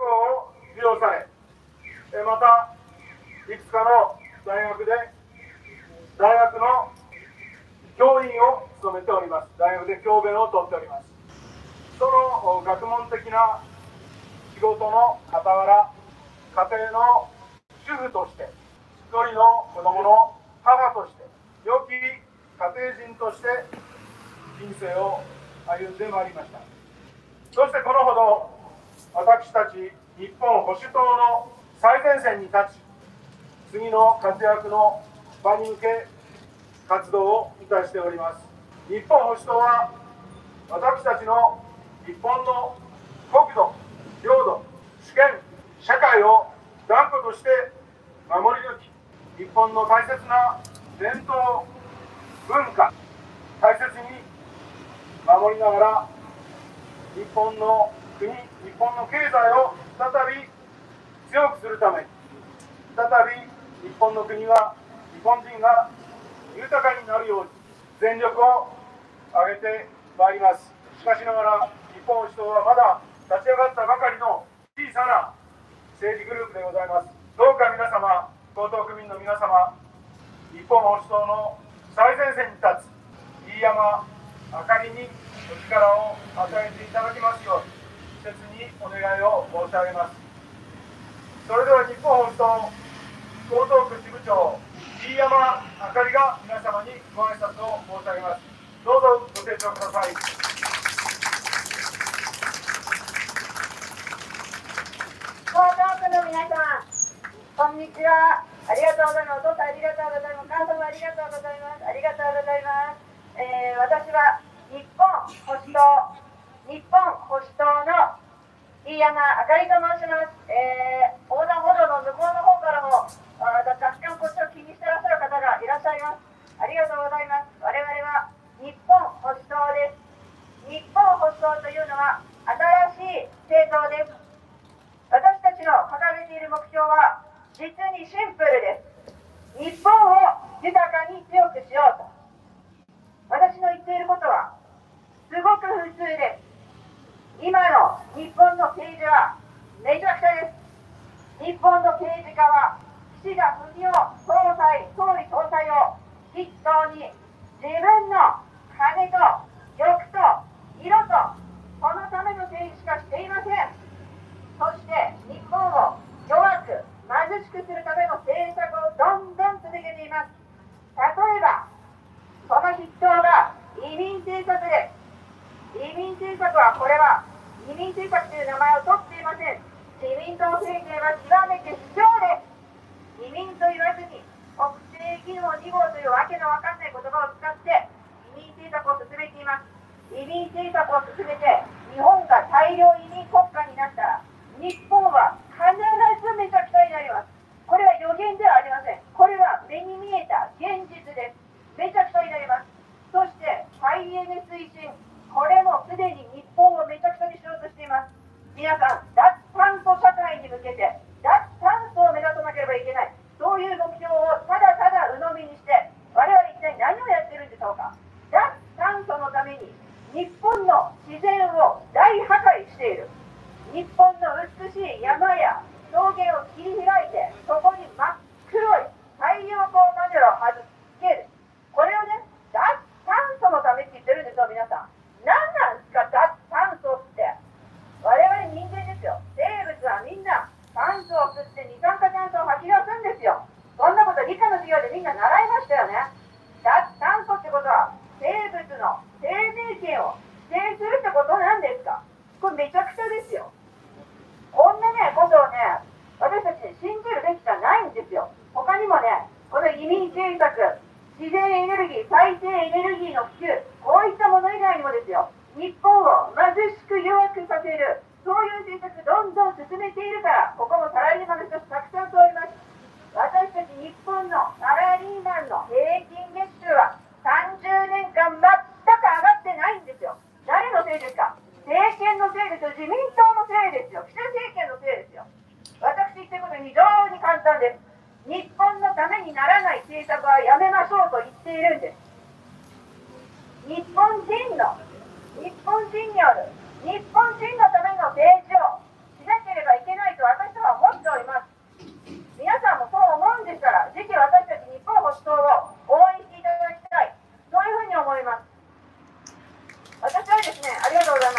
を授与され、またいくつかの大学で大学の教員を務めております。大学で教鞭をとっております。その学問的な仕事の傍ら、家庭の主婦として、一人の子供の母として、良き家庭人として人生を歩んでまいりました。そしてこのほど、私たち日本保守党の最前線に立ち、次の活躍の場に向け活動をいたしております。日本保守党は、私たちの日本の国土、領土、主権、社会を断固として守り抜き、日本の大切な伝統、文化、大切に守りながら、日本の国、日本の経済を再び強くするために、再び日本の国が、日本人が豊かになるように全力を挙げてまいります。しかしながら、日本保守党はまだ立ち上がったばかりの小さな政治グループでございます。どうか皆様、江東区民の皆様、日本保守党の最前線に立つ飯山あかりにお力を与えていただきますよう、切にお願いを申し上げます。それでは日本保守党江東区支部長、飯山あかりが皆様にご挨拶を申し上げます。どうぞご清聴ください。 江東区の皆様、こんにちは。ありがとうございます。お父さんありがとうございます。お母様ありがとうございます。ありがとうございます。私は日本保守党の飯山あかりと申します。横断歩道の向こうの方からも若干こっちを気にしてらっしゃる方がいらっしゃいます。ありがとうございます。我々は日本保守党です。日本保守党というのは新しい政党です。私たちの掲げている目標は実にシンプルです。日本を豊かに強くしようと。私の言っていることはすごく普通です。今の日本の政治はめちゃくちゃです。日本の政治家は岸田文雄総理総裁を筆頭に自分の金と欲と色とこのための政治しかしていません。そして日本を弱く貧しくするための政策をどんどん続けています。例えばその筆頭が移民政策です。移民政策は、これは移民政策という名前を取っていません。自民党政権は極めて不調です。移民と言わずに国政技能2号というわけのわかんない言葉を使って移民政策を進めています。移民政策を進めて日本が大量移民国家になったら日本は必ずめちゃくちゃになります。これは予言ではありません。これは目に見えた現実です。めちゃくちゃになります。そして再エネ推進、これもすでに日本をめちゃくちゃにしようとしています。皆さん、脱炭素社会に向けて脱炭素を目指さなければいけない、そういう目標をただただ鵜呑みにして我々一体何をやってるんでしょうか。脱炭素のために日本の自然を大破壊している。日本の美しい山や草原を切り開いて、そこに真っ黒い太陽光パネルを貼り付ける。これをね、脱炭素のためって言ってるんですよ。皆さん、何なんですか脱炭素って。我々人間ですよ。生物はみんな酸素を吸って二酸化炭素を吐き出すんですよ。そんなこと理科の授業でみんな習いましたよね。脱炭素ってことは生物の生命権を否定するってことなんですか。これめちゃくちゃですよ。こんなねことをね、私たち信じるべきじゃないんですよ。他にもね、この移民政策、自然エネルギー、再生エネルギーの普及、こういったもの以外にもですよ、日本を貧しく弱くさせる、そういう政策どんどん進めているから、ここもサラリーマンの人たくさん通ります。私たち日本のサラリーマンの平均月収は30年間全く上がってないんですよ。誰のせいですか。政権のせいですよ。自民党のせいですよ。岸田政権のせいですよ。私言ってることは非常に簡単です。日本のためにならない政策はやめましょうと言っているんです。日本人による日本人のための政治をしなければいけな私は思っております。皆さんもそう思うんでしたら、ぜひ私たち日本保守党を応援していただきたい、そういうふうに思います。私はですね、ありがとうございます。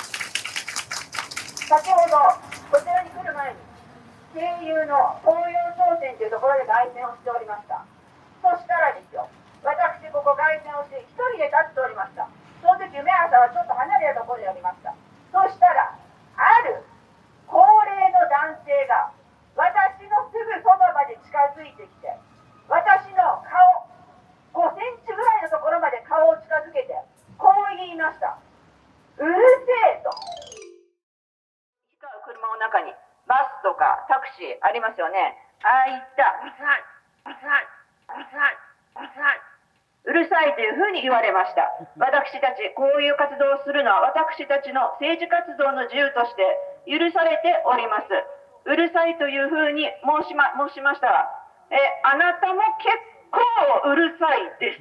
先ほど、こちらに来る前に、声優の東洋商船というところで凱旋をしておりました。そしたらですよ、私、ここ凱旋をして、一人で立っておりました。その時、梅原さんはちょっと離れたところにおりました。そしたら、ある高齢の男性が、私のすぐそばまで近づいてきて、私の顔、5センチぐらいのところまで顔を近づけて、こう言いました。うるせえと。行き交う車の中に、バスとかタクシーありますよね。ああいった、うるさい、うるさい、うるさい、うるさい。うるさいというふうに言われました。私たち、こういう活動をするのは、私たちの政治活動の自由として許されております。うるさいというふうに申しましたら、あなたも結構うるさいです。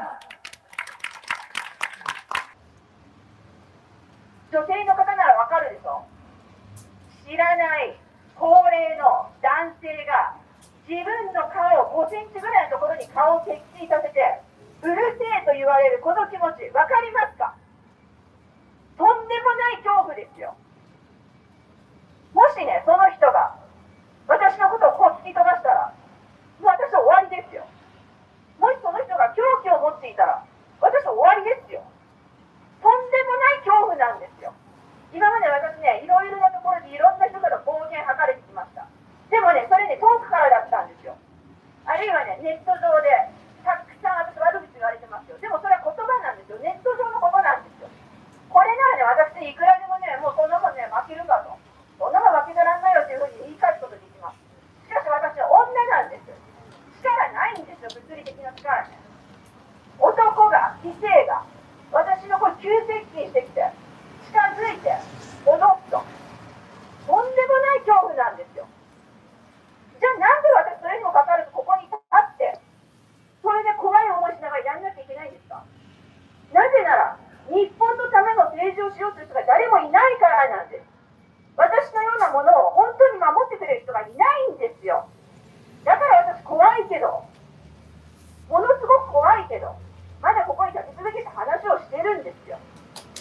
女性の方ならわかるでしょ。知らない高齢の男性が自分の顔を5センチぐらいのところに顔を接近させて、うるせえと言われるこの気持ち、わかりますか？とんでもない恐怖ですよ。もしね、その人が私のことをこう突き飛ばしたら、もう私は終わりですよ。もしその人が凶器を持っていたら、私は終わりですよ。とんでもない恐怖なんですよ。今まで私ね、いろいろなところでいろんな人から暴言吐かれてきました。でもね、それね、遠くからだったんですよ。あるいはね、ネット上でたくさん私悪口言われてますよ。でもそれは言葉なんですよ。ネット上のことなんですよ。これならね、私いくらでもね、もうそんなもんね、負けるかと。そんなもん負けてらんないよというふうに言い返すことできます。しかし私は女なんですよ。力ないんですよ、物理的な力ね。男が、異性が、私のこれ急接近してきて、近づいて、脅くと。とんでもない恐怖なんですよ。じゃあなんで私それにもかかわらずここに立って、それで怖い思いしながらやんなきゃいけないんですか？なぜなら、日本のための政治をしようという人が誰もいないからなんです。私のようなものを本当に守ってくれる人がいないんですよ。だから私怖いけど、ものすごく怖いけど、まだここに立ち続けて話をしてるんですよ。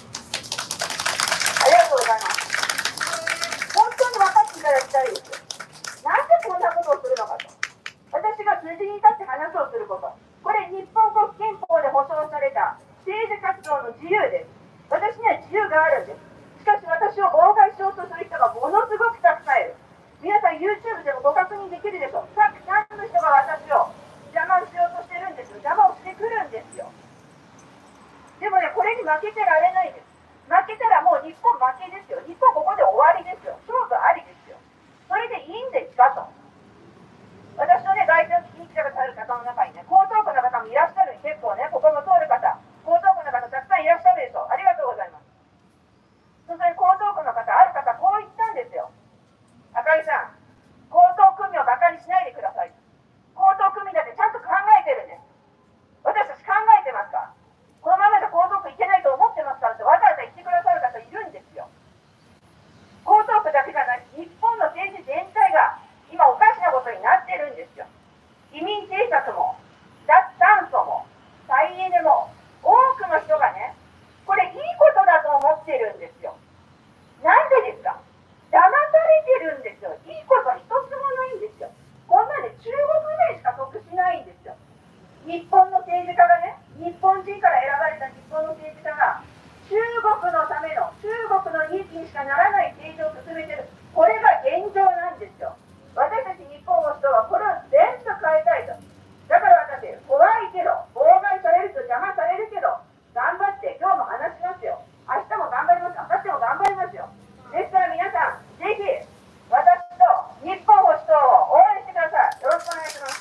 ありがとうございます。本当に分かっていただきたいです。なんでこんなことをするのかと。私が筋に立って話をすること。これ日本国憲法で保障された政治活動の自由です。私には自由があるんです。しかし私を妨害しようとする人がものすごくたくさんいる。皆さん YouTube でもご確認できるでしょう。たくさんの人が私を邪魔しようとしてるんですよ。邪魔をしてくるんですよ。でもね、これに負けてられないです。負けたらもう日本負けですよ。日本ここで終わりですよ。勝負ありですよ。それでいいんですかと。私のね、外交聞きに来た方の中にね、江東区の方もいらっしゃる。結構ね、ここも通る方、江東区の方たくさんいらっしゃるでしょう。ありがとうございます。それ江東区の方、ある方、こう言ったんですよ。赤井さん、江東区民をバカにしないでください。江東区民だってちゃんと考えてるんです。私たち考えてますか？このままじゃ江東区いけないと思ってますからってわざわざ言ってくださる方いるんですよ。江東区だけじゃなく日本の政治全体が今おかしなことになってるんですよ。移民政策も脱炭素も再エネも多くの人がね、これいいことだと思ってるんですよ。なんでですか？騙されてるんですよ。いいことは一つもないんですよ。こんなで中国名しか得しないんですよ。日本の政治家がね、日本人から選ばれた日本の政治家が中国のための、中国の利益にしかならない政治を進めてる。これが現状なんですよ。私たち日本の人はこれを全部変えたいと。だから私、怖いけど、妨害されると邪魔されるけど、頑張って今日も話しますよ。明日も頑張ります。明後日も頑張りますよ。ですから皆さん、ぜひ私と日本保守党を応援してください。よろしくお願いします。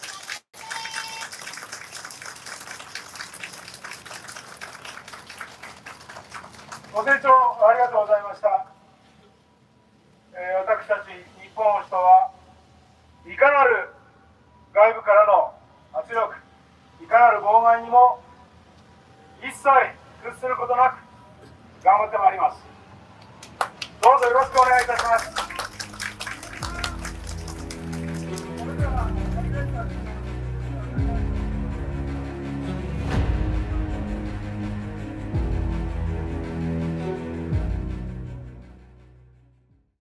ご清聴ありがとうございました。私たち日本保守党はいかなる外部からの圧力、いかなる妨害にも一切屈することなく頑張ってまいります。どうぞよろしくお願いいたします。